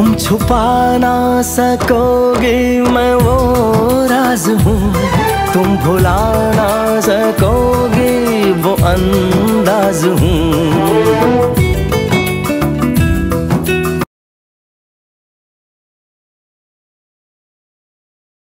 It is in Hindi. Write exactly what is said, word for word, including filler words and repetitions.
तुम छुपा ना सकोगे मैं वो राज हूँ, तुम भुला ना सकोगे वो अंदाज हूँ।